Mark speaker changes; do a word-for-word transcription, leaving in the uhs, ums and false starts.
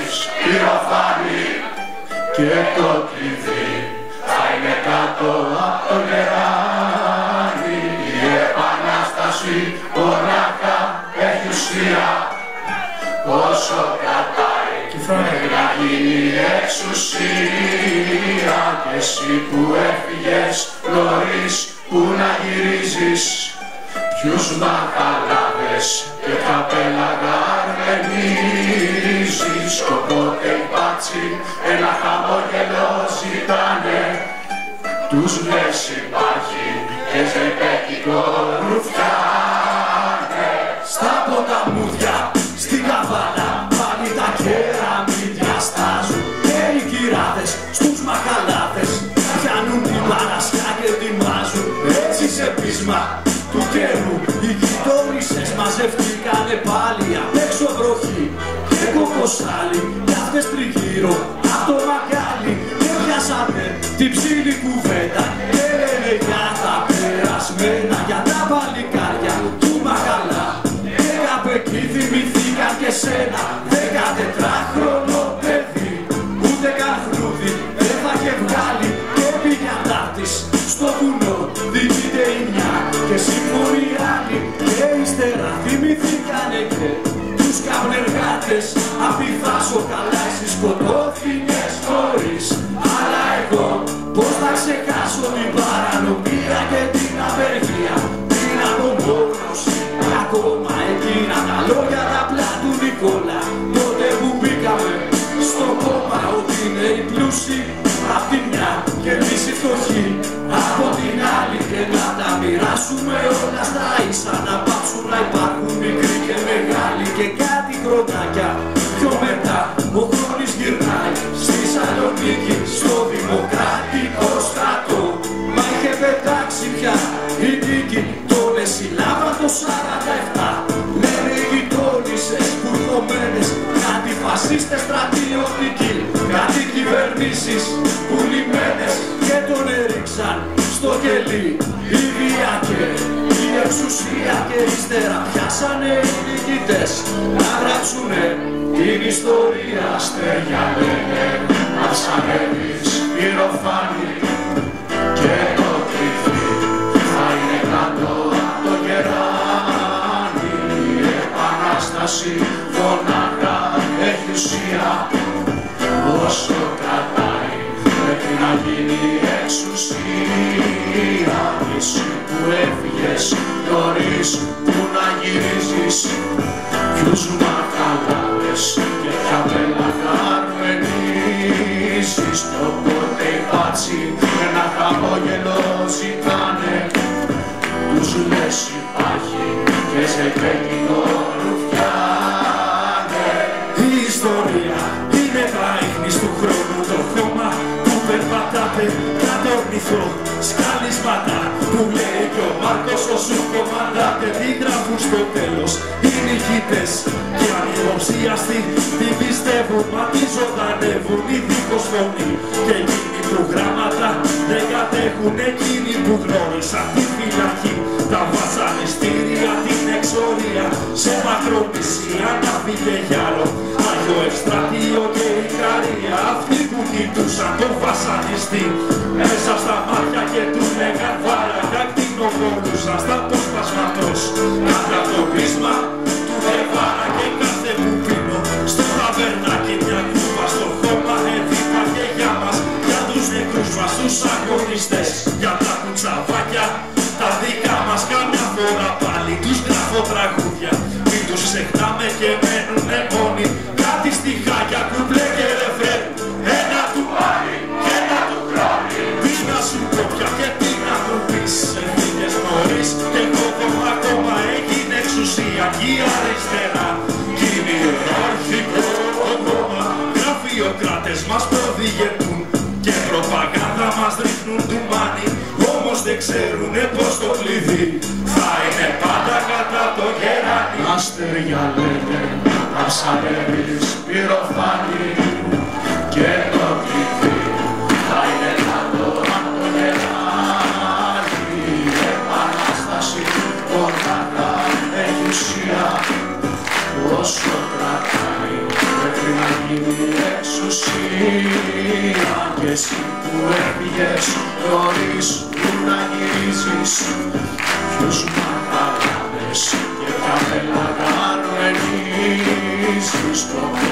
Speaker 1: πυροφάνη και το κλειδί θα είναι κάτω από το γεράνι. Η Επανάσταση μονάχα έχει ουσία όσο κρατάει μέχρι να γίνει εξουσία. Και εσύ που έφυγες νωρίς, που να γυρίζεις, ποιους μαχαλάδες και καπέλα αρμενίζεις. Οπότε οι μπάτσοι ένα χαμόγελο ζητάνε, τους λες υπάρχει και ζεμπέκικο ρουφιάνε.
Speaker 2: Στα ποταμούδια, στην καβάλα, πάλι τα κεραμίδια στάζουν. Και οι κυράδες στους μαχαλάδες πιάνουν την παρασιά και ετοιμάζουν. Έτσι σε πείσμα του καιρού οι γειτόνισσες μαζευτήκανε πάλι. Απ' έξω βροχή και κοκοσάλι, κι αυτές τριγύρω απ' το μακάλι. Και πιάσανε την ψήλη κουβέντα και λένε για τα περασμένα, για τα παλικάρια του μαχαλά. Και κάπου εκεί θυμηθήκαν και σένα, δεκατετράχρονο παιδί, ούτε καν χρούδι δεν θα είχε βγάλει. Και πήγε αντάρτης στο βουνό, διηγείται η μια και σύμφωνοι άλλοι. Και ύστερα θυμηθήκανε και τους καπνεργάτες απ' τη Θάσο. Καλά εσύ σκοτώθηκες χωρίς, αλλά εγώ πώς θα ξεχάσω την παρανομία και την απεργία, την απομόνωση. Ακόμα εκείνα τα λόγια τα απλά του Νικόλα, τότε που μπήκαμε στο κόμμα, ότι είναι οι πλούσιοι απ' τη μια και εμείς οι φτωχοί από την άλλη. Και να τα μοιράσουμε όλα στα ίσα, να πάψουν να υπάρχουν μικροί και μεγάλοι. Και κάτι χρονάκια πιο μετά ο χρόνης γυρνάει στη Θεσσαλονίκη, στο Δημοκρατικό στρατό. Μα είχε πετάξει πια η νίκη, τον εσυλάβαν το σαράντα επτά. Λένε οι γειτόνισσες κουρδωμένες, κάτι φασίστες στρατιωτικοί, κάτι κυβερνήσεις πουλημένες. Και τον έριξαν στο κελί η βία και η εξουσία. Και ύστερα πιάσανε οι νικητές να γράψουνε την ιστορία.
Speaker 1: Αστέρια λένε μας ανέβεις πυροφάνη και το κλειδί θα είναι κάτω από το γεράνι. Η Επανάσταση μονάχα έχει ουσία όσο κρατάει μέχρι να γίνει εξουσία. Εσύ που έφυγες νωρίς, που να γυρίζεις, ποιους μαχαλάδες και ποια πέλαγα αρμενίζεις. Οπότε οι μπάτσοι ένα χαμόγελο ζητάνε, τους λες υπάρχει και ζεμπέκικο ρουφιάνε.
Speaker 2: Η ιστορία είναι τα ίχνης του χρόνου, το χώμα που περπατάτε να το ορνηθώ. Σκάλισματα που λέει κι ο Μάρκος όσου κομμαντάτε, την γράφουν στο τέλος οι νικητές. Και ανυποψίαστοι την πιστεύουν, μα τη ζωντανεύουν οι δίχως φωνή. Και εκείνοι που γράμματα δεν κατέχουν, εκείνοι που γνώρισαν τη φυλακή, τα βασανιστήρια, την εξορία, σε μακρονησία να φύγε κι άλλο Άγιο Ευστρατείο και η Καρία. Αυτοί που κοιτούσαν τον βασανιστή μέσα στα μάτια και του λέγαν βάραγα, κτηνοβολούσαν στα αποσπασματός κατά το πείσμα του Γεβάρα. Και κάθε που πίνω στο ταβερνάκι μια κούπα στο χώμα έδιπα και για μας, για τους νεκρούς μας τους αγωνιστές, για τα κουτσαβάκια τα δικά μας. Καμιά φορά πάλι τους γράφω τραγούδια, μην τους ξεχνάμε και μένουνε μόνοι. Κάτι στιχάκια, κουμπλέ και ρεφρέν, ένα του Άρη και ένα του Κρόνη. Τι να σου πω πια και τι να μου πεις, έφυγες νωρίς και το κόμμα ακόμα έγινε εξουσία. Κι η αριστερά κυριαρχικό κόμμα, γραφειοκράτες μας προδηγετούν και προπαγάνδα μας ρίχνουν ντουμάνι. Όμως δεν ξέρουνε πως το κλειδί θα είναι πάντα κατά το γεράνι.
Speaker 1: Αστέρια λένε μας ανέβεις πυροφάνη και το κλειδί θα είναι κάτω από το γεράνι. Η Επανάσταση μονάχα έχει ουσία όσο κρατάει μέχρι να γίνει Αν και εσύ που έφυγες νωρίς που να γυρίζεις, ποιος μαχαλάδες και καπέλα κάνουν ενίσεις.